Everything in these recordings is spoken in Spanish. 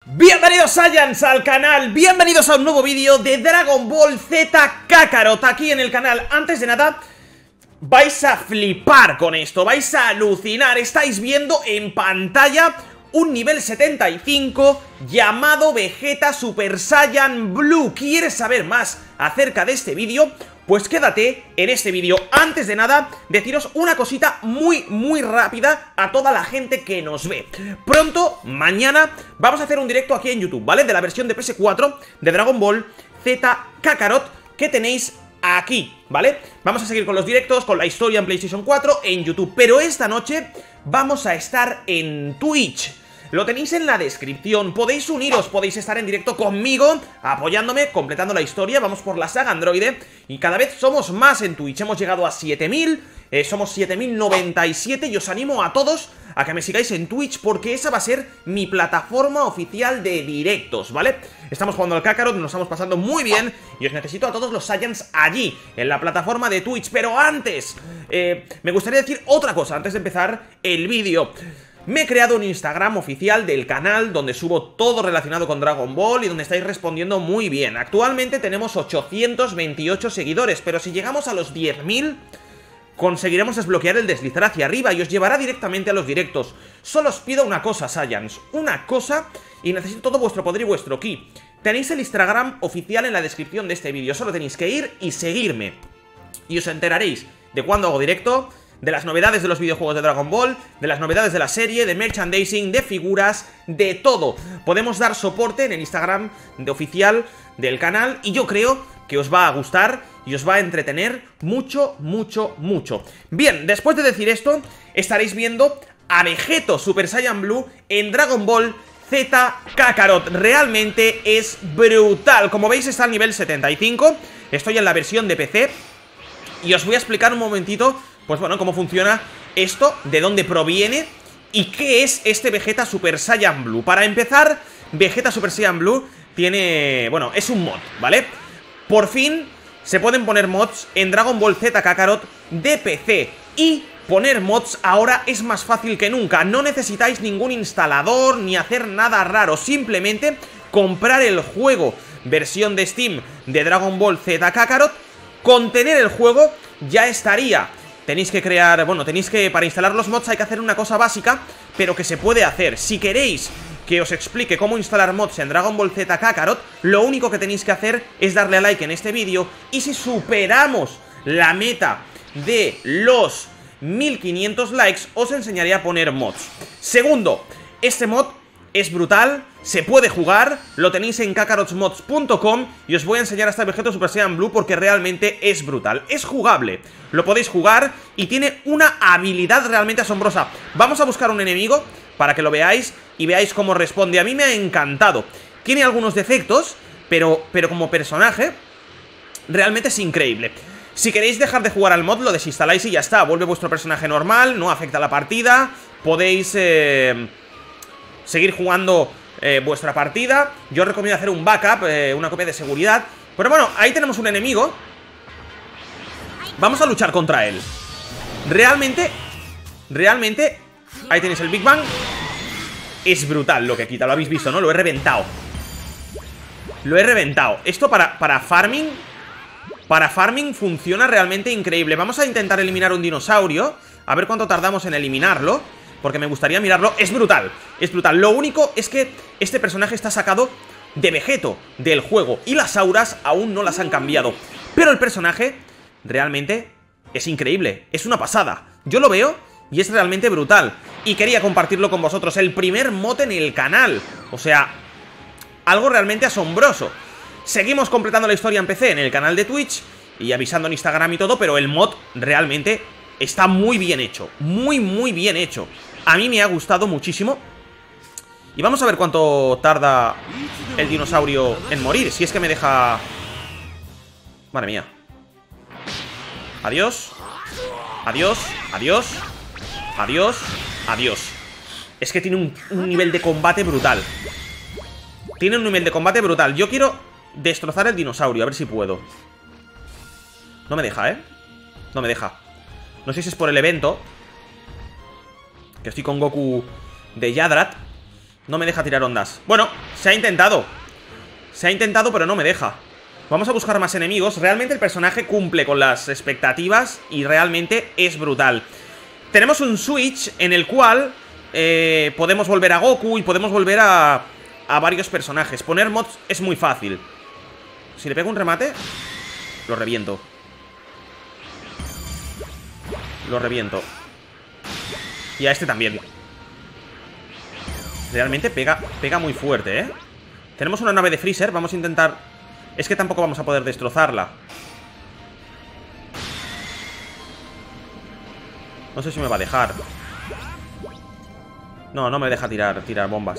Bienvenidos Saiyans al canal, bienvenidos a un nuevo vídeo de Dragon Ball Z Kakarot aquí en el canal. Antes de nada, vais a flipar con esto, vais a alucinar. Estáis viendo en pantalla un nivel 75 llamado Vegeta Super Saiyan Blue. ¿Quieres saber más acerca de este vídeo? Pues quédate en este vídeo. Antes de nada, deciros una cosita muy rápida a toda la gente que nos ve. Pronto, mañana, vamos a hacer un directo aquí en YouTube, ¿vale? De la versión de PS4 de Dragon Ball Z Kakarot que tenéis aquí, ¿vale? Vamos a seguir con los directos, con la historia en PlayStation 4 en YouTube. Pero esta noche vamos a estar en Twitch. Lo tenéis en la descripción, podéis uniros, podéis estar en directo conmigo, apoyándome, completando la historia. Vamos por la saga Androide y cada vez somos más en Twitch. Hemos llegado a 7000, somos 7097 y os animo a todos a que me sigáis en Twitch porque esa va a ser mi plataforma oficial de directos, ¿vale? Estamos jugando al Kakarot, nos estamos pasando muy bien y os necesito a todos los Saiyans allí, en la plataforma de Twitch. Pero antes, me gustaría decir otra cosa antes de empezar el vídeo. Me he creado un Instagram oficial del canal donde subo todo relacionado con Dragon Ball y donde estáis respondiendo muy bien. Actualmente tenemos 828 seguidores, pero si llegamos a los 10.000 conseguiremos desbloquear el deslizar hacia arriba y os llevará directamente a los directos. Solo os pido una cosa, Saiyans, una cosa, y necesito todo vuestro poder y vuestro ki. Tenéis el Instagram oficial en la descripción de este vídeo, solo tenéis que ir y seguirme y os enteraréis de cuándo hago directo, de las novedades de los videojuegos de Dragon Ball, de las novedades de la serie, de merchandising, de figuras, de todo. Podemos dar soporte en el Instagram oficial del canal y yo creo que os va a gustar y os va a entretener mucho. Bien, después de decir esto, estaréis viendo a Vegeta Super Saiyan Blue en Dragon Ball Z Kakarot. Realmente es brutal. Como veis está al nivel 75, estoy en la versión de PC y os voy a explicar un momentito, pues bueno, cómo funciona esto, de dónde proviene y qué es este Vegeta Super Saiyan Blue. Para empezar, Vegeta Super Saiyan Blue tiene... bueno, es un mod, ¿vale? Por fin se pueden poner mods en Dragon Ball Z Kakarot de PC. Y poner mods ahora es más fácil que nunca. No necesitáis ningún instalador ni hacer nada raro. Simplemente comprar el juego versión de Steam de Dragon Ball Z Kakarot. Con tener el juego ya estaría. Tenéis que crear, bueno, para instalar los mods hay que hacer una cosa básica, pero que se puede hacer. Si queréis que os explique cómo instalar mods en Dragon Ball Z Kakarot, lo único que tenéis que hacer es darle a like en este vídeo. Y si superamos la meta de los 1500 likes, os enseñaré a poner mods. Segundo, este mod es brutal, se puede jugar, lo tenéis en kakarotsmods.com y os voy a enseñar a este Vegeta Super Saiyan Blue porque realmente es brutal. Es jugable, lo podéis jugar y tiene una habilidad realmente asombrosa. Vamos a buscar un enemigo para que lo veáis y veáis cómo responde. A mí me ha encantado. Tiene algunos defectos, pero como personaje realmente es increíble. Si queréis dejar de jugar al mod, lo desinstaláis y ya está. Vuelve vuestro personaje normal, no afecta a la partida. Podéis seguir jugando vuestra partida. Yo os recomiendo hacer un backup, una copia de seguridad. Pero bueno, ahí tenemos un enemigo. Vamos a luchar contra él. Realmente, ahí tenéis el Big Bang. Es brutal lo que quita, lo habéis visto, ¿no? Lo he reventado. Lo he reventado. Esto para farming funciona realmente increíble. Vamos a intentar eliminar un dinosaurio. A ver cuánto tardamos en eliminarlo, porque me gustaría mirarlo. Es brutal, es brutal. Lo único es que este personaje está sacado de Vegeto, del juego, y las auras aún no las han cambiado. Pero el personaje realmente es increíble, es una pasada. Yo lo veo y es realmente brutal. Y quería compartirlo con vosotros. El primer mod en el canal. O sea, algo realmente asombroso. Seguimos completando la historia en PC en el canal de Twitch y avisando en Instagram y todo, pero el mod realmente está muy bien hecho. Muy bien hecho. A mí me ha gustado muchísimo. Y vamos a ver cuánto tarda el dinosaurio en morir. Si es que me deja... madre mía. Adiós. Adiós. Adiós. Adiós. Adiós. Es que tiene un nivel de combate brutal. Tiene un nivel de combate brutal. Yo quiero destrozar el dinosaurio, a ver si puedo. No me deja, ¿eh? No me deja. No sé si es por el evento, que estoy con Goku de Yadrat, No me deja tirar ondas. Bueno, se ha intentado. Se ha intentado, pero no me deja. Vamos a buscar más enemigos. Realmente el personaje cumple con las expectativas y realmente es brutal. Tenemos un Switch en el cual podemos volver a Goku y podemos volver a varios personajes. Poner mods es muy fácil. Si le pego un remate, lo reviento. Lo reviento. Y a este también. Realmente pega muy fuerte, ¿eh? Tenemos una nave de Freezer, vamos a intentar... Es que tampoco vamos a poder destrozarla. No sé si me va a dejar. No, no me deja tirar bombas.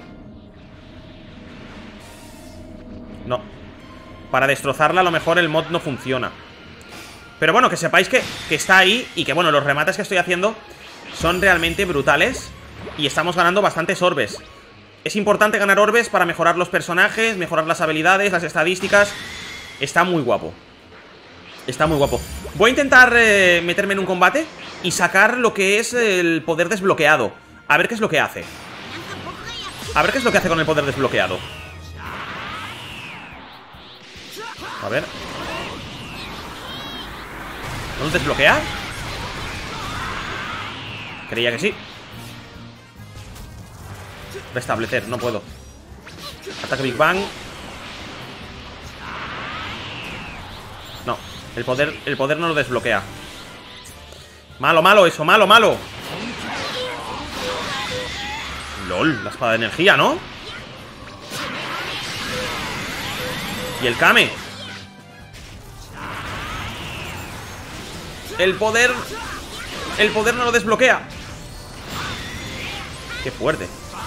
No. Para destrozarla a lo mejor el mod no funciona. Pero bueno, que sepáis que está ahí. Y que bueno, los remates que estoy haciendo son realmente brutales. Y estamos ganando bastantes orbes. Es importante ganar orbes para mejorar los personajes, mejorar las habilidades, las estadísticas. Está muy guapo. Está muy guapo. Voy a intentar meterme en un combate y sacar lo que es el poder desbloqueado. A ver qué es lo que hace. A ver qué es lo que hace con el poder desbloqueado. A ver. ¿No lo desbloquea? Creía que sí. Restablecer, no puedo. Ataque Big Bang. No, el poder no lo desbloquea. Malo, malo eso, malo, malo. LOL, la espada de energía, ¿no? Y el Kame. El poder no lo desbloquea. Qué fuerte.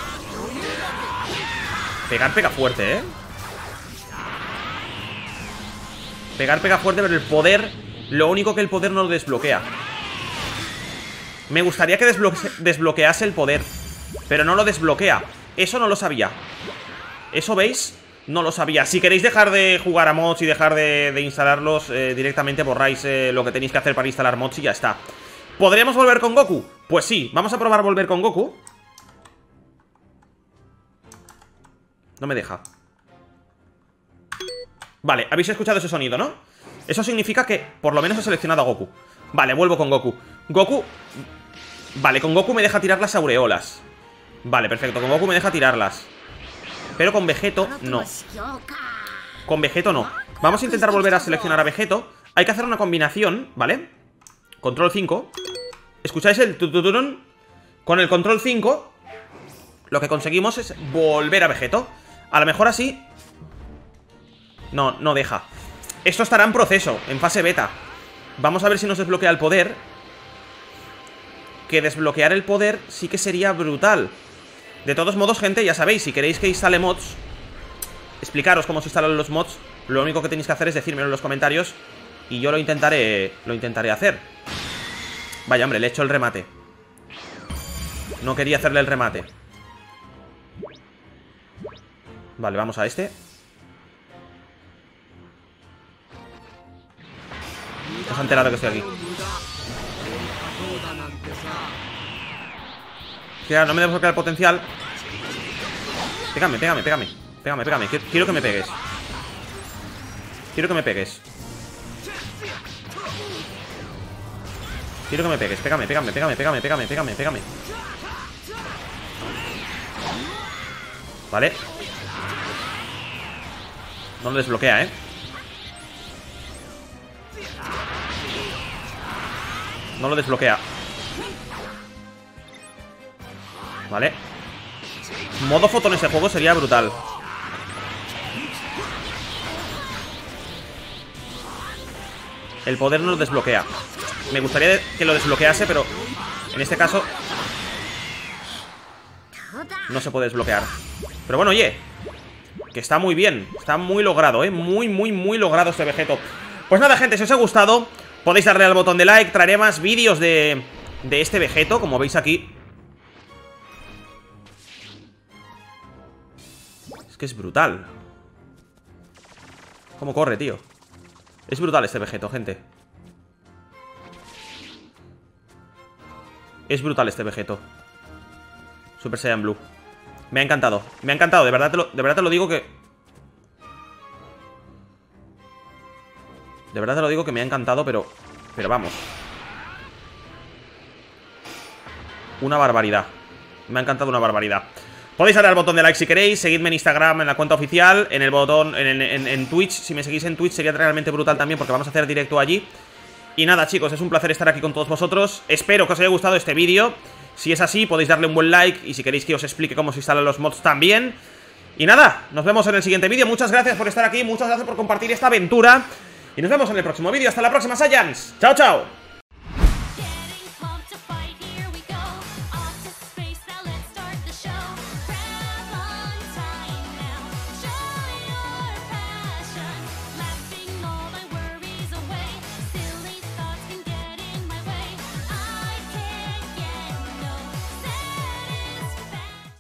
Pegar pega fuerte, ¿eh? Pegar pega fuerte, pero el poder... Lo único que el poder no lo desbloquea. Me gustaría que desbloquease el poder, pero no lo desbloquea. Eso no lo sabía. Eso, ¿veis? No lo sabía. Si queréis dejar de jugar a mods y dejar de instalarlos, directamente borráis lo que tenéis que hacer para instalar mods y ya está. ¿Podríamos volver con Goku? Pues sí, vamos a probar volver con Goku. No me deja. Vale, habéis escuchado ese sonido, ¿no? Eso significa que por lo menos he seleccionado a Goku. Vale, vuelvo con Goku. Goku... Vale, con Goku me deja tirar las aureolas. Vale, perfecto, con Goku me deja tirarlas. Pero con Vegeto no. Con Vegeto no. Vamos a intentar volver a seleccionar a Vegeto. Hay que hacer una combinación, ¿vale? Control 5. ¿Escucháis el tututurun? Con el control 5 lo que conseguimos es volver a Vegeto. A lo mejor así... No, no deja. Esto estará en proceso, en fase beta. Vamos a ver si nos desbloquea el poder. Que desbloquear el poder sí que sería brutal. De todos modos, gente, ya sabéis, si queréis que instale mods, explicaros cómo se instalan los mods, lo único que tenéis que hacer es decírmelo en los comentarios y yo lo intentaré hacer. Vaya, hombre, le he hecho el remate. No quería hacerle el remate. Vale, vamos a este. ¿Te has enterado que estoy aquí? Claro, no me desbloquea el potencial. Pégame, pégame, pégame. Pégame, pégame. Quiero que me pegues. Quiero que me pegues. Quiero que me pegues. Pégame, pégame, pégame, pégame, pégame, pégame, pégame. Vale. No lo desbloquea, ¿eh? No lo desbloquea. Vale. Modo foto en ese juego sería brutal. El poder no lo desbloquea. Me gustaría que lo desbloquease, pero en este caso no se puede desbloquear. Pero bueno, oye, que está muy bien. Está muy logrado, muy, muy, muy logrado este Vegeto. Pues nada, gente, si os ha gustado, podéis darle al botón de like. Traeré más vídeos de este Vegeto, como veis aquí. Es que es brutal. Cómo corre, tío. Es brutal este Vegeto, gente. Es brutal este Vegeto. Super Saiyan Blue. Me ha encantado, de verdad te lo digo que... De verdad te lo digo que me ha encantado, pero vamos. Una barbaridad. Me ha encantado una barbaridad. Podéis darle al botón de like si queréis. Seguidme en Instagram, en la cuenta oficial. En el botón, en Twitch. Si me seguís en Twitch sería realmente brutal también, porque vamos a hacer directo allí. Y nada, chicos, es un placer estar aquí con todos vosotros. Espero que os haya gustado este vídeo. Si es así, podéis darle un buen like. Y si queréis que os explique cómo se instalan los mods también. Y nada, nos vemos en el siguiente vídeo. Muchas gracias por estar aquí, muchas gracias por compartir esta aventura. Y nos vemos en el próximo vídeo. Hasta la próxima, Saiyans. Chao, chao.